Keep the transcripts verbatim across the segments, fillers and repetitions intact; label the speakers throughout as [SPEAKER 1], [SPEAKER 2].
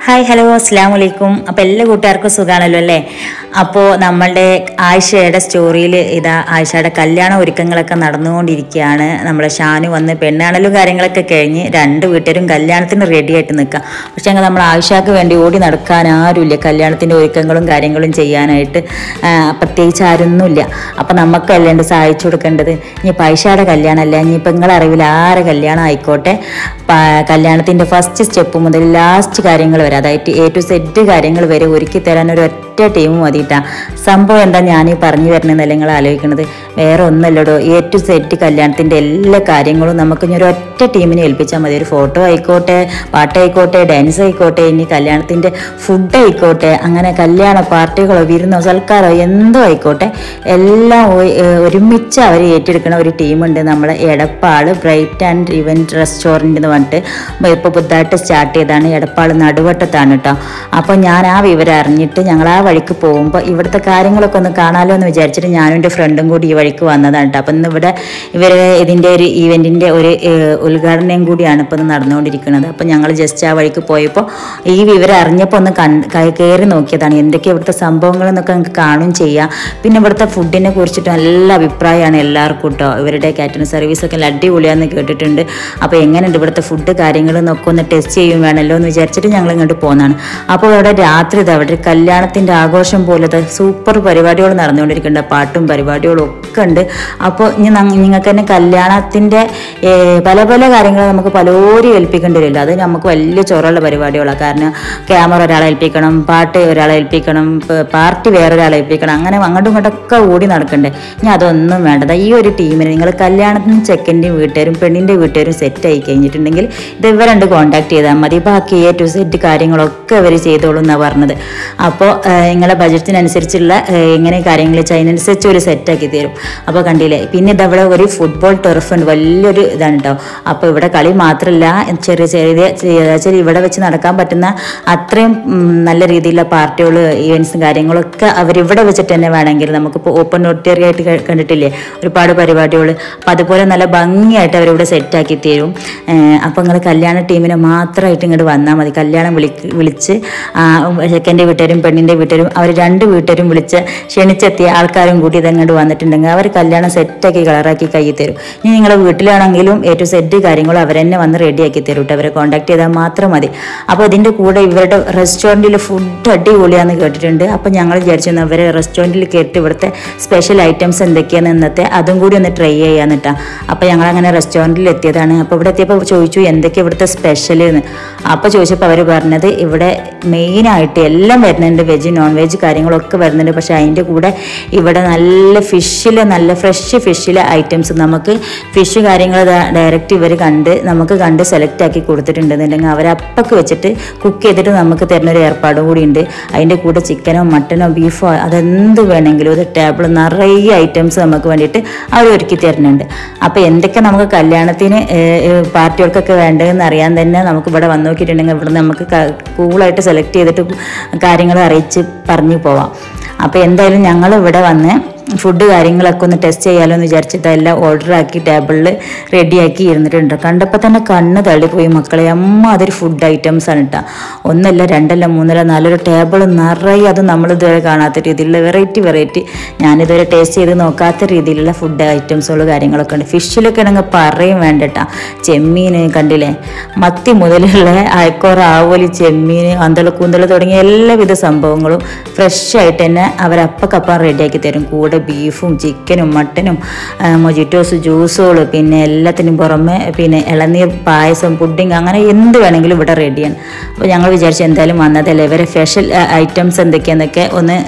[SPEAKER 1] Hi hello അസ്സലാമു അലൈക്കും. അപ്പോൾ എല്ലാ കൂട്ടുകാർക്കും സുഖമാണല്ലോ അല്ലേ? അപ്പോൾ നമ്മളുടെ ആയിഷയുടെ സ്റ്റോറിയിൽ ഇതാ ആയിഷയുടെ കല്യാണ ഒരുക്കങ്ങളൊക്കെ നടന്നുകൊണ്ടിരിക്കുകയാണ്. നമ്മളെ ഷാനു വന്ന് പെണ്ണാണലും കാര്യങ്ങളൊക്കെ കഴിഞ്ഞ് രണ്ട് വീട്ടുകാരും കല്യാണത്തിന് റെഡി ആയിട്ട് നിൽക്കുക. പക്ഷേ ഞങ്ങൾ നമ്മൾ ആയിഷയ്ക്ക് വേണ്ടി ഓടി നടക്കാൻ ആരുമില്ല, കല്യാണത്തിൻ്റെ ഒരുക്കങ്ങളും കാര്യങ്ങളും ചെയ്യാനായിട്ട് പ്രത്യേകിച്ച് ആരൊന്നുമില്ല. അപ്പം നമുക്കല്ലേ ഉണ്ട് സഹായിച്ചു കൊടുക്കേണ്ടത്. ഇനിയിപ്പോൾ ആയിഷയുടെ കല്യാണമല്ല, ഇനിയിപ്പോൾ നിങ്ങളെ അറിവിൽ ആരെ കല്യാണം ആയിക്കോട്ടെ, കല്യാണത്തിൻ്റെ ഫസ്റ്റ് സ്റ്റെപ്പ് മുതൽ ലാസ്റ്റ് കാര്യങ്ങൾ വരെ, അതായത് എ ടു സെഡ് കാര്യങ്ങൾ വരെ ഒരുക്കി തരാൻ ഒരു ഒറ്റ ടീം മതിയിട്ടാണ്. സംഭവം എന്താ ഞാനീ പറഞ്ഞു വരണമെന്നല്ല നിങ്ങൾ ആലോചിക്കുന്നത്, വേറെ ഒന്നല്ലടോ. എ ടു സെഡ് കല്യാണത്തിൻ്റെ എല്ലാ കാര്യങ്ങളും നമുക്ക് ഇനി ഒരു ഒറ്റ ടീമിനെ ഏൽപ്പിച്ചാൽ മതി. ഒരു ഫോട്ടോ ആയിക്കോട്ടെ, പാട്ടായിക്കോട്ടെ, ഡാൻസ് ആയിക്കോട്ടെ, ഇനി കല്യാണത്തിൻ്റെ ഫുഡ് ആയിക്കോട്ടെ, അങ്ങനെ കല്യാണ പാർട്ടികളോ വിരുന്നോ സൽക്കാരോ എന്തോ ആയിക്കോട്ടെ, എല്ലാം ഒരുമിച്ച് അവർ ഏറ്റെടുക്കുന്ന ഒരു ടീമുണ്ട്. നമ്മളെ Edappal bright and event restaurant എന്ന് പറഞ്ഞിട്ട് ഇപ്പോൾ പുതുതായിട്ട് സ്റ്റാർട്ട് ചെയ്താണ്. എടപ്പാൾ നടുവട്ടത്താണ് കേട്ടോ. അപ്പോൾ ഞാൻ ആ വിവരം അറിഞ്ഞിട്ട് ഞങ്ങൾ ആ വഴിക്ക് പോകുമ്പോൾ ഇവിടുത്തെ കാര്യങ്ങളൊക്കെ ഒന്ന് കാണാമല്ലോ എന്ന് വിചാരിച്ചിട്ട് ഞാനും എൻ്റെ ഫ്രണ്ടും കൂടി ഈ വഴിക്ക് വന്നതാണ് കേട്ടോ. അപ്പം ഇന്ന് ഇവിടെ ഇവർ ഇതിൻ്റെ ഒരു ഈവെൻറ്റിൻ്റെ ഒരു ഉദ്ഘാടനം കൂടിയാണ് ഇപ്പോൾ നടന്നുകൊണ്ടിരിക്കുന്നത്. അപ്പം ഞങ്ങൾ ജസ്റ്റ് ആ വഴിക്ക് പോയപ്പോൾ ഈ വിവരം അറിഞ്ഞപ്പോൾ ഒന്ന് കണ്ട് കയറി നോക്കിയതാണ് എന്തൊക്കെ ഇവിടുത്തെ സംഭവങ്ങളെന്നൊക്കെ നമുക്ക് കാണുകയും ചെയ്യാം. പിന്നെ ഇവിടുത്തെ ഫുഡിനെ കുറിച്ചിട്ട് നല്ല അഭിപ്രായമാണ് എല്ലാവർക്കും കേട്ടോ. ഇവരുടെ കാറ്ററിംഗ് സർവീസൊക്കെ നല്ല അടിപൊളിയാണെന്ന് കേട്ടിട്ടുണ്ട്. അപ്പോൾ എങ്ങനെയുണ്ട് ഇവിടുത്തെ ഫുഡ് കാര്യങ്ങൾ എന്നൊക്കെ ഒന്ന് ടെസ്റ്റ് ചെയ്യും വേണമല്ലോ എന്ന് വിചാരിച്ചിട്ട് ഞങ്ങൾ ഇങ്ങോട്ട് പോകുന്നതാണ്. അപ്പോൾ അവിടെ രാത്രി ഇത് അവിടെ കല്യാണത്തിൻ്റെ ആഘോഷം പോലത്തെ സൂപ്പർ പരിപാടികൾ നടന്നുകൊണ്ടിരിക്കുന്നുണ്ട്. പാട്ടും പരിപാടികളും ഒക്കെ ഉണ്ട്. അപ്പോൾ ഇനി നിങ്ങൾക്ക് തന്നെ കല്യാണത്തിൻ്റെ പല പല കാര്യങ്ങൾ നമുക്ക് പലരും ഏൽപ്പിക്കേണ്ടി വരില്ല. അത് നമുക്ക് വലിയ ചൊറുള്ള പരിപാടികളാണ്. കാരണം ക്യാമറ ഒരാളെ ഏൽപ്പിക്കണം, പാട്ട് ഒരാളെ ഏൽപ്പിക്കണം, പാർട്ടി വേറൊരാളെ ഏൽപ്പിക്കണം, അങ്ങനെ അങ്ങോട്ടും ഇങ്ങോട്ടൊക്കെ ഓടി നടക്കണ്ടേ. ഇനി അതൊന്നും വേണ്ടത്. ഈ ഒരു ടീമിന് നിങ്ങൾ കല്യാണത്തിന് ചെക്കൻ്റെയും വീട്ടുകാരും പെണ്ണിൻ്റെ വീട്ടുകാരും സെറ്റ് ആയി കഴിഞ്ഞിട്ടുണ്ടെങ്കിൽ ഇത് ഇവരുണ്ട് കോൺടാക്ട് ചെയ്താൽ മതി. ബാക്കി എ ടു സെറ്റ് കാര്യങ്ങളൊക്കെ അവർ ചെയ്തോളൂ എന്നാണ് പറഞ്ഞത്. അപ്പോൾ നിങ്ങളെ ബജറ്റിനനുസരിച്ചുള്ള ഇങ്ങനെ കാര്യങ്ങൾ അതിനനുസരിച്ച് ഒരു സെറ്റാക്കി തരും. അപ്പോൾ കണ്ടില്ലേ. പിന്നെ ഇതവിടെ ഒരു ഫുട്ബോൾ ടെർഫ് ഉണ്ട്, വലിയൊരു ഇതാണ് കേട്ടോ. അപ്പോൾ ഇവിടെ കളി മാത്രമല്ല, ചെറിയ ചെറിയ ചെറിയ ഇവിടെ വെച്ച് നടക്കാൻ പറ്റുന്ന അത്രയും നല്ല രീതിയിലുള്ള പാർട്ടികൾ ഈവൻസും കാര്യങ്ങളൊക്കെ അവരിവിടെ വെച്ചിട്ട് തന്നെ വേണമെങ്കിൽ നമുക്കിപ്പോൾ ഓപ്പൺ ഓഡിറ്റോറിയം ആയിട്ട് കണ്ടിട്ടില്ലേ ഒരുപാട് പരിപാടികൾ. അപ്പോൾ അതുപോലെ നല്ല ഭംഗിയായിട്ട് അവരിവിടെ സെറ്റാക്കി തരും. അപ്പോൾ നിങ്ങൾ കല്യാണ ടീമിനെ മാത്രമായിട്ട് ഇങ്ങോട്ട് വന്നാൽ മതി. കല്യാണം വിളി വിളിച്ച് ചെക്കൻ്റെ വീട്ടുകാരും പെണ്ണിൻ്റെ വീട്ടുകാരും അവർ രണ്ട് വീട്ടുകാരും വിളിച്ച് ക്ഷണിച്ചെത്തിയ ആൾക്കാരും കൂടി ഇതങ്ങോട്ട് വന്നിട്ടുണ്ടെങ്കിൽ അവർ കല്യാണം സെറ്റാക്കി കളറാക്കി കൈ തരും. ഇനി നിങ്ങളുടെ വീട്ടിലാണെങ്കിലും എ ടു സെറ്റ് കാര്യങ്ങളും അവർ തന്നെ വന്ന് റെഡിയാക്കി തരും കേട്ടോ. അവരെ കോൺടാക്ട് ചെയ്താൽ മാത്രം മതി. അപ്പോൾ ഇതിൻ്റെ കൂടെ ഇവരുടെ റെസ്റ്റോറൻറ്റിൽ ഫുഡ് അടിപൊളിയാണെന്ന് കേട്ടിട്ടുണ്ട്. അപ്പോൾ ഞങ്ങൾ വിചാരിച്ചിരുന്നു അവരെ റെസ്റ്റോറൻറ്റിൽ കയറ്റി ഇവിടുത്തെ സ്പെഷ്യൽ ഐറ്റംസ് എന്തൊക്കെയാണ് ഇന്നത്തെ അതും കൂടി ഒന്ന് ട്രൈ ചെയ്യാന്ന് കേട്ടോ. അപ്പോൾ ഞങ്ങളങ്ങനെ റെസ്റ്റോറൻറ്റിൽ എത്തിയതാണ്. അപ്പോൾ ഇവിടെ എത്തിയപ്പോൾ ചോദിച്ചു എന്തൊക്കെ ഇവിടുത്തെ സ്പെഷ്യൽ എന്ന്. അപ്പോൾ ചോദിച്ചപ്പോൾ അവർ പറഞ്ഞത് ഇവിടെ മെയിനായിട്ട് എല്ലാം വരുന്നുണ്ട്, വെജ് നോൺ വെജ് കാര്യങ്ങളൊക്കെ വരുന്നുണ്ട്. പക്ഷേ അതിൻ്റെ കൂടെ ഇവിടെ നല്ല ഫിഷിൽ നല്ല ഫ്രഷ് ഫിഷിലെ ഐറ്റംസ് നമുക്ക് ഫിഷ് കാര്യങ്ങൾ ഡയറക്റ്റ് ഇവർ കണ്ട് നമുക്ക് കണ്ട് സെലക്ട് ആക്കി കൊടുത്തിട്ടുണ്ടെന്നുണ്ടെങ്കിൽ അവരപ്പൊക്കെ വെച്ചിട്ട് കുക്ക് ചെയ്തിട്ട് നമുക്ക് തരുന്നൊരു ഏർപ്പാടും കൂടി ഉണ്ട്. അതിൻ്റെ കൂടെ ചിക്കനോ മട്ടനോ ബീഫോ അതെന്ത് വേണമെങ്കിലും ഒരു ടേബിൾ നിറയെ ഐറ്റംസ് നമുക്ക് വേണ്ടിയിട്ട് അവർ ഒരുക്കി തരുന്നുണ്ട്. അപ്പോൾ എന്തൊക്കെ നമുക്ക് കല്യാണത്തിന് പാർട്ടികൾക്കൊക്കെ വേണ്ടതെന്ന് അറിയാൻ തന്നെ നമുക്ക് ഇവിടെ വന്ന് നോക്കിയിട്ടുണ്ടെങ്കിൽ ഇവിടെ നമുക്ക് കൂളായിട്ട് സെലക്ട് ചെയ്തിട്ട് കാര്യങ്ങൾ അറിയിച്ച് പറഞ്ഞു പോവാം. അപ്പോൾ എന്തായാലും ഞങ്ങൾ ഇവിടെ വന്ന് ഫുഡ് കാര്യങ്ങളൊക്കെ ഒന്ന് ടെസ്റ്റ് ചെയ്യാമല്ലോ എന്ന് വിചാരിച്ചിട്ട് എല്ലാം ഓർഡറാക്കി ടേബിളിൽ റെഡിയാക്കി ഇരുന്നിട്ടുണ്ട്. കണ്ടപ്പോൾ തന്നെ കണ്ണ് തള്ളിപ്പോയി മക്കളെ. അമ്മ അതൊരു ഫുഡ് ഐറ്റംസ് ആണ് കേട്ടോ. ഒന്നല്ല രണ്ടല്ല മൂന്നല്ല നാലൊരു ടേബിൾ നിറയെ, അത് നമ്മളിതുവരെ കാണാത്ത രീതിയിലുള്ള വെറൈറ്റി വെറൈറ്റി ഞാനിതുവരെ ടേസ്റ്റ് ചെയ്ത് നോക്കാത്ത രീതിയിലുള്ള ഫുഡ് ഐറ്റംസുകൾ കാര്യങ്ങളൊക്കെ ഉണ്ട്. ഫിഷിലൊക്കെ ആണെങ്കിൽ പറയും വേണ്ട കേട്ടോ. ചെമ്മീൻ കണ്ടില്ലേ, മത്തി മുതലുള്ള അയക്കോറ ആവോലി ചെമ്മീൻ അന്തള കൂന്തൾ തുടങ്ങിയ എല്ലാവിധ സംഭവങ്ങളും ഫ്രഷ് ആയിട്ട് തന്നെ അവരപ്പക്കപ്പം റെഡിയാക്കി തരും. കൂടെ ബീഫും ചിക്കനും മട്ടനും മൊജിറ്റോസ് ജ്യൂസുകൾ പിന്നെ എല്ലാത്തിനും പുറമെ പിന്നെ ഇളനീർ പായസം പുഡിങ് അങ്ങനെ എന്ത് വേണമെങ്കിലും ഇവിടെ റെഡിയാണ്. അപ്പോൾ ഞങ്ങൾ വിചാരിച്ചു എന്തായാലും വന്നതല്ലേ ഇവരെ സ്പെഷ്യൽ ഐറ്റംസ് എന്തൊക്കെയാണെന്നൊക്കെ ഒന്ന്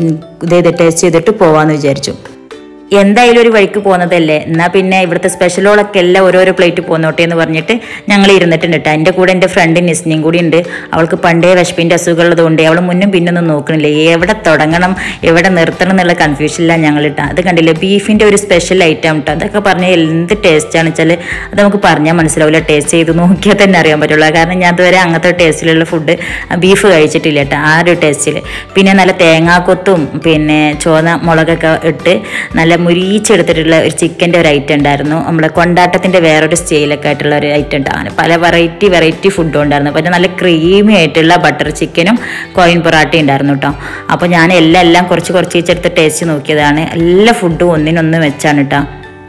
[SPEAKER 1] ഇതേ ടേസ്റ്റ് ചെയ്തിട്ട് പോവാമെന്ന് വിചാരിച്ചു. എന്തായാലും ഒരു വഴിക്ക് പോകുന്നതല്ലേ, എന്നാൽ പിന്നെ ഇവിടുത്തെ സ്പെഷ്യലുകളൊക്കെ എല്ലാം ഓരോരോ പ്ലേറ്റ് പോന്നോട്ടെ എന്ന് പറഞ്ഞിട്ട് ഞങ്ങൾ ഇരുന്നിട്ടുണ്ട് കേട്ടോ. എൻ്റെ കൂടെ എൻ്റെ ഫ്രണ്ട് നിസ്നിയും കൂടി ഉണ്ട്. അവൾക്ക് പണ്ടേ വിശപ്പിൻ്റെ അസുഖമുള്ളതുകൊണ്ട് അവൾ മുന്നും പിന്നൊന്നും നോക്കണില്ല, എവിടെ തുടങ്ങണം എവിടെ നിർത്തണം എന്നുള്ള കൺഫ്യൂഷനിലാണ് ഞങ്ങൾ ഇട്ടാ. അത് കണ്ടില്ലേ ബീഫിൻ്റെ ഒരു സ്പെഷ്യൽ ഐറ്റം കേട്ടോ. അതൊക്കെ പറഞ്ഞാൽ എന്ത് ടേസ്റ്റാണെന്ന് വെച്ചാൽ അത് നമുക്ക് പറഞ്ഞാൽ മനസ്സിലാവില്ല, ടേസ്റ്റ് ചെയ്ത് നോക്കിയാൽ തന്നെ അറിയാൻ പറ്റുള്ളൂ. കാരണം ഞാൻ അതുവരെ അങ്ങനത്തെ ടേസ്റ്റിലുള്ള ഫുഡ് ബീഫ് കഴിച്ചിട്ടില്ല കേട്ടോ, ആ ഒരു ടേസ്റ്റിൽ. പിന്നെ നല്ല തേങ്ങാക്കൊത്തും പിന്നെ ചുവന്ന മുളകൊക്കെ ഇട്ട് നല്ല മുരിച്ചെടുത്തിട്ടുള്ള ഒരു ചിക്കൻ്റെ ഒരു ഐറ്റം ഉണ്ടായിരുന്നു. നമ്മുടെ കൊണ്ടാട്ടത്തിൻ്റെ വേറൊരു സ്റ്റൈലൊക്കെ ആയിട്ടുള്ള ഒരു ഐറ്റം ഉണ്ട്. അങ്ങനെ പല വെറൈറ്റി വെറൈറ്റി ഫുഡും ഉണ്ടായിരുന്നു. പിന്നെ നല്ല ക്രീമി ആയിട്ടുള്ള ബട്ടർ ചിക്കനും കോയിൻ പൊറാട്ടയും ഉണ്ടായിരുന്നു കേട്ടോ. അപ്പോൾ ഞാൻ എല്ലാം എല്ലാം കുറച്ച് കുറച്ച് വെച്ചെടുത്ത് ടേസ്റ്റ് നോക്കിയതാണ്. എല്ലാ ഫുഡും ഒന്നിനൊന്ന് വെച്ചാണ് കേട്ടോ.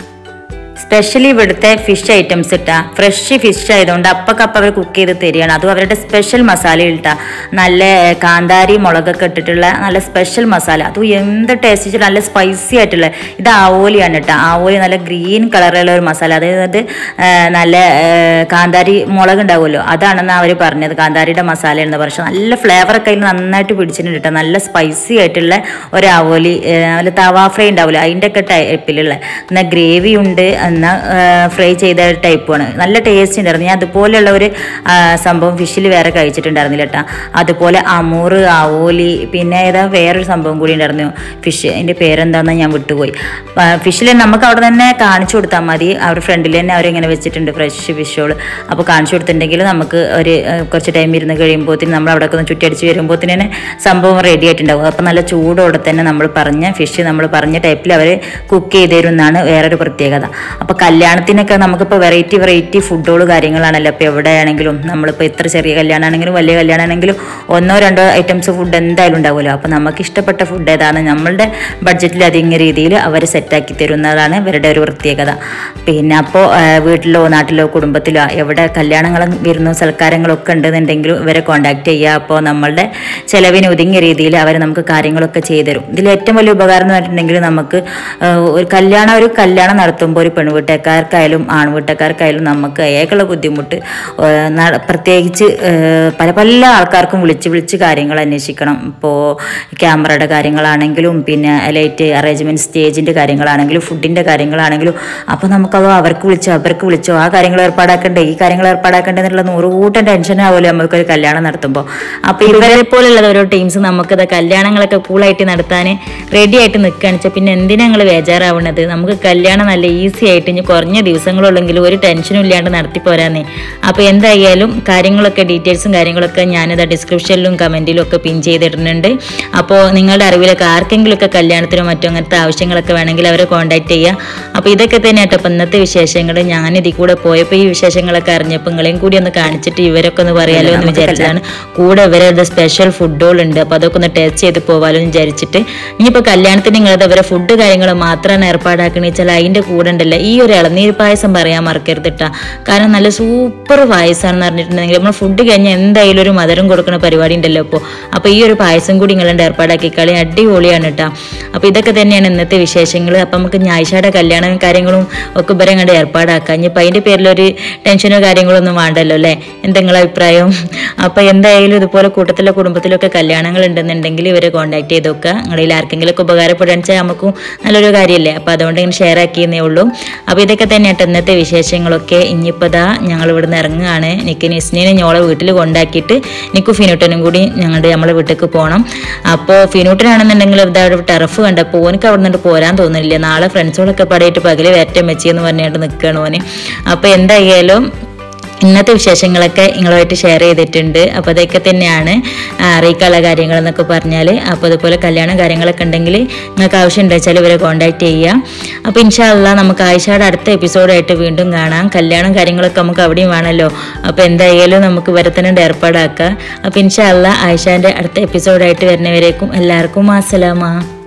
[SPEAKER 1] സ്പെഷ്യലി ഇവിടുത്തെ ഫിഷ് ഐറ്റംസ് ഇട്ടാ ഫ്രഷ് ഫിഷ് ആയതുകൊണ്ട് അപ്പൊക്കപ്പം അവർ കുക്ക് ചെയ്ത് തരികയാണ്. അതും അവരുടെ സ്പെഷ്യൽ മസാല ഇട്ടാ നല്ല കാന്താരി മുളകൊക്കെ ഇട്ടിട്ടുള്ള നല്ല സ്പെഷ്യൽ മസാല. അതും എന്ത് ടേസ്റ്റ് വെച്ചിട്ട് നല്ല സ്പൈസി ആയിട്ടുള്ള ഇത് ആവോലിയാണ് കേട്ടോ. ആവോലി നല്ല ഗ്രീൻ കളറുള്ള ഒരു മസാല, അതായത് നല്ല കാന്താരി മുളക് ഉണ്ടാവുമല്ലോ അതാണെന്ന് അവർ പറഞ്ഞത്. കാന്താരിയുടെ മസാല എന്ന് പക്ഷേ നല്ല ഫ്ലേവറൊക്കെ അതിൽ നന്നായിട്ട് പിടിച്ചിട്ടുണ്ട് കേട്ടോ. നല്ല സ്പൈസി ആയിട്ടുള്ള ഒരു ആവോലി, നല്ല തവാ ഫ്രൈ ഉണ്ടാവില്ല അതിൻ്റെ ഒക്കെ ടൈപ്പിലുള്ള എന്നാൽ ഗ്രേവി ഉണ്ട്, എന്നാൽ ഫ്രൈ ചെയ്ത ടൈപ്പാണ്. നല്ല ടേസ്റ്റ് ഉണ്ടായിരുന്നു. ഞാൻ അതുപോലെയുള്ള ഒരു സംഭവം ഫിഷിൽ വേറെ കഴിച്ചിട്ടുണ്ടായിരുന്നില്ല കേട്ടോ. അതുപോലെ അമൂറ്, ആവോലി, പിന്നെ ഏതാ വേറൊരു സംഭവം കൂടി ഉണ്ടായിരുന്നു ഫിഷ്, അതിൻ്റെ പേരെന്താണെന്ന് ഞാൻ വിട്ടുപോയി. ഫിഷിൽ നമുക്ക് അവിടെ തന്നെ കാണിച്ചു കൊടുത്താൽ മതി. അവരുടെ ഫ്രണ്ടിൽ തന്നെ അവരിങ്ങനെ വെച്ചിട്ടുണ്ട് ഫ്രഷ് ഫിഷുകൾ. അപ്പോൾ കാണിച്ചു കൊടുത്തിട്ടുണ്ടെങ്കിൽ നമുക്ക് ഒരു കുറച്ച് ടൈം ഇരുന്ന് കഴിയുമ്പോഴത്തേന് നമ്മൾ അവിടെ ഒന്ന് ചുറ്റടിച്ച് വരുമ്പോഴത്തേന് തന്നെ സംഭവം റെഡി ആയിട്ടുണ്ടാവും. അപ്പോൾ നല്ല ചൂടോടെ തന്നെ നമ്മൾ പറഞ്ഞ ഫിഷ് നമ്മൾ പറഞ്ഞ ടൈപ്പിൽ അവർ കുക്ക് ചെയ്ത് തരുമെന്നാണ് വേറൊരു പ്രത്യേകത. അപ്പോൾ കല്യാണത്തിനൊക്കെ നമുക്കിപ്പോൾ വെറൈറ്റി വെറൈറ്റി ഫുഡുകൾ കാര്യങ്ങളാണല്ലോ. അപ്പോൾ എവിടെയാണെങ്കിലും നമ്മളിപ്പോൾ എത്ര ചെറിയ കല്യാണമാണെങ്കിലും വലിയ കല്യാണമാണെങ്കിലും ഒന്നോ രണ്ടോ ഐറ്റംസ് ഫുഡ് എന്തായാലും ഉണ്ടാവുമല്ലോ. അപ്പോൾ നമുക്ക് ഇഷ്ടപ്പെട്ട ഫുഡ് ഏതാണ് നമ്മളുടെ ബഡ്ജറ്റിൽ അധികം രീതിയിൽ അവർ സെറ്റാക്കി തരുന്നതാണ് ഇവരുടെ ഒരു പ്രത്യേകത. പിന്നെ അപ്പോൾ വീട്ടിലോ നാട്ടിലോ കുടുംബത്തിലോ എവിടെ കല്യാണങ്ങളും വരുന്ന സൽക്കാരങ്ങളൊക്കെ ഉണ്ടെന്നുണ്ടെങ്കിലും ഇവരെ കോൺടാക്ട് ചെയ്യുക. അപ്പോൾ നമ്മളുടെ ചിലവിന് ഒതുങ്ങിയ രീതിയിൽ അവർ നമുക്ക് കാര്യങ്ങളൊക്കെ ചെയ്തു തരും. ഇതിൽ ഏറ്റവും വലിയ ഉപകാരം എന്ന് പറഞ്ഞിട്ടുണ്ടെങ്കിൽ നമുക്ക് ഒരു കല്യാണം ഒരു കല്യാണം നടത്തുമ്പോൾ ഒരു പെൺവീട്ടുകാർക്കായാലും ആൺവീട്ടുകാർക്കായാലും നമുക്ക് ഏക്കുള്ള ബുദ്ധിമുട്ട് പ്രത്യേകിച്ച് പല പല ആൾക്കാർക്കും വിളിച്ച് വിളിച്ച് കാര്യങ്ങൾ അന്വേഷിക്കണം. ഇപ്പോൾ ക്യാമറയുടെ കാര്യങ്ങളാണെങ്കിലും പിന്നെ ലൈറ്റ് അറേഞ്ച്മെൻറ്റ് സ്റ്റേജിൻ്റെ കാര്യങ്ങളാണെങ്കിലും ഫുഡിൻ്റെ കാര്യങ്ങളാണെങ്കിലും അപ്പോൾ നമുക്കതോ അവർക്ക് വിളിച്ചോ അവർക്ക് വിളിച്ചോ ആ കാര്യങ്ങൾ ഏർപ്പാടാക്കണ്ടേ ഈ കാര്യങ്ങൾ ഏർപ്പാടാക്കണ്ടേ എന്നുള്ള നൂറുകൂട്ടം ടെൻഷനാവുമല്ലോ നമുക്കൊരു കല്യാണം നടത്തുമ്പോൾ. അപ്പോൾ ഇവരെ പോലുള്ള ഓരോ ടീംസ് നമുക്കത് കല്യാണങ്ങളൊക്കെ കൂളായിട്ട് നടത്താൻ റെഡി ആയിട്ട് നിൽക്കുകയാണ് വെച്ചാൽ പിന്നെ എന്തിനാ ഞങ്ങൾ ബേജാറാവുന്നത്? നമുക്ക് കല്യാണം നല്ല ഈസി ആയിട്ട് ഇനി കുറഞ്ഞ ദിവസങ്ങളുള്ളെങ്കിലും ഒരു ടെൻഷനും ഇല്ലാണ്ട് നടത്തി പോരാന്നേ. അപ്പോൾ എന്തായാലും കാര്യങ്ങളൊക്കെ ഡീറ്റെയിൽസും കാര്യങ്ങളൊക്കെ ഞാനിത് ഡിസ്ക്രിപ്ഷനിലും കമൻറ്റിലും ഒക്കെ പിൻ ചെയ്തിടുന്നുണ്ട്. അപ്പോൾ നിങ്ങളുടെ അറിവിലൊക്കെ ആർക്കെങ്കിലുമൊക്കെ കല്യാണത്തിനോ മറ്റോ അങ്ങനത്തെ ആവശ്യങ്ങളൊക്കെ വേണമെങ്കിൽ അവരെ കോൺടാക്ട് ചെയ്യുക. അപ്പോൾ ഇതൊക്കെ തന്നെ കേട്ടോ അപ്പോൾ ഇന്നത്തെ വിശേഷങ്ങൾ. ഞാനിതിൽ കൂടെ പോയപ്പോൾ ഈ വിശേഷങ്ങളൊക്കെ അറിഞ്ഞപ്പോൾ നിങ്ങളെയും കൂടി ഒന്ന് കാണിച്ചിട്ട് ഇവരൊക്കെ ഒന്ന് പറയാലോ എന്ന് വിചാരിച്ചതാണ്. കൂടെ ഇവരുടെ സ്പെഷ്യൽ ഫുഡുകളുണ്ട് അപ്പോൾ അതൊക്കെ ഒന്ന് ടേസ്റ്റ് ചെയ്ത് പോകാമല്ലോ എന്ന് വിചാരിച്ചിട്ട്. ഇനിയിപ്പോൾ കല്യാണത്തിന് നിങ്ങളത് അവരെ ഫുഡ് കാര്യങ്ങൾ മാത്രമാണ് ഏർപ്പാടാക്കണമെന്ന് വെച്ചാൽ അതിൻ്റെ കൂടെ ഉണ്ടല്ലോ ഈ ഒരു ഇളനീർ പായസം പറയാൻ മറക്കരുത് കേട്ടോ. കാരണം നല്ല സൂപ്പർ പായസമാണെന്ന് പറഞ്ഞിട്ടുണ്ടെങ്കിൽ നമ്മൾ ഫുഡ് കഴിഞ്ഞാൽ എന്തായാലും ഒരു മധുരം കൊടുക്കുന്ന പരിപാടി ഉണ്ടല്ലോ. അപ്പോൾ അപ്പോൾ ഈ ഒരു പായസം കൂടി നിങ്ങളുടെ ഏർപ്പാടാക്കി കളി അടിപൊളിയാണ് കേട്ടോ. അപ്പോൾ ഇതൊക്കെ തന്നെയാണ് ഇന്നത്തെ വിശേഷങ്ങൾ. അപ്പം നമുക്ക് ഞായറാഴ്ചയുടെ കല്യാണം കാര്യങ്ങളും ഒക്കെ ഇവരെ കണ്ട് ഏർപ്പാടാക്കാം. ഇനിയിപ്പോൾ അതിൻ്റെ പേരിലൊരു ടെൻഷനോ കാര്യങ്ങളോ ഒന്നും വേണ്ടല്ലോ അല്ലേ? എന്തെങ്കിലും അഭിപ്രായം? അപ്പോൾ എന്തായാലും ഇതുപോലെ കൂട്ടത്തിലോ കുടുംബത്തിലൊക്കെ കല്യാണങ്ങൾ ഉണ്ടെന്നുണ്ടെങ്കിൽ ഇവരെ കോൺടാക്ട് ചെയ്ത് നോക്കുക. നിങ്ങളിൽ ആർക്കെങ്കിലും ഒക്കെ ഉപകാരപ്പെടുകയാണെന്ന് വെച്ചാൽ നമുക്കും നല്ലൊരു കാര്യമല്ലേ. അപ്പോൾ അതുകൊണ്ട് ഇങ്ങനെ ഷെയർ ആക്കിയെന്നേ ഉള്ളൂ. അപ്പോൾ ഇതൊക്കെ തന്നെയായിട്ട് ഇന്നത്തെ വിശേഷങ്ങളൊക്കെ. ഇനിയിപ്പോൾ ഇതാ ഞങ്ങൾ ഇവിടുന്ന് ഇറങ്ങുകയാണ്. എനിക്ക് നിസ്നീനെ ഞങ്ങളെ വീട്ടിൽ കൊണ്ടാക്കിയിട്ട് നിക്കും ഫിനൂട്ടനും കൂടി ഞങ്ങളുടെ നമ്മളെ വീട്ടിലേക്ക് പോകണം. അപ്പോൾ ഫിനൂട്ടനാണെന്നുണ്ടെങ്കിൽ ഇതാ ഒരു ടെറഫ് കണ്ടപ്പോൾ ഓനക്ക് അവിടെ നിന്നിട്ട് പോരാൻ തോന്നുന്നില്ല. നാളെ ഫ്രണ്ട്സുകളൊക്കെ പടയിട്ട് പകല് വേറ്റം വെച്ചെന്ന് പറഞ്ഞിട്ട് നിൽക്കുകയാണ് ഓന്. അപ്പോൾ എന്തായാലും ഇന്നത്തെ വിശേഷങ്ങളൊക്കെ നിങ്ങളുമായിട്ട് ഷെയർ ചെയ്തിട്ടുണ്ട്. അപ്പോൾ അതൊക്കെ തന്നെയാണ് അറിയിക്കാനുള്ള കാര്യങ്ങൾ എന്നൊക്കെ പറഞ്ഞാൽ. അപ്പോൾ അതുപോലെ കല്യാണം കാര്യങ്ങളൊക്കെ ഉണ്ടെങ്കിൽ നിങ്ങൾക്ക് ആവശ്യം ഉണ്ടെന്ന് വെച്ചാൽ ഇവരെ കോൺടാക്ട് ചെയ്യുക. അപ്പോൾ ഇൻഷാ അല്ലാഹ് നമുക്ക് ആയിഷയുടെ അടുത്ത എപ്പിസോഡായിട്ട് വീണ്ടും കാണാം. കല്യാണം കാര്യങ്ങളൊക്കെ നമുക്ക് അവിടെയും വേണമല്ലോ. അപ്പോൾ എന്തായാലും നമുക്ക് ഇവരെ തന്നെ ഏർപ്പാടാക്കുക. അപ്പോൾ ഇൻഷാ അല്ലാഹ് ആയിഷാൻ്റെ അടുത്ത എപ്പിസോഡായിട്ട് വരുന്നവരേക്കും എല്ലാവർക്കും അസ്സലാമ.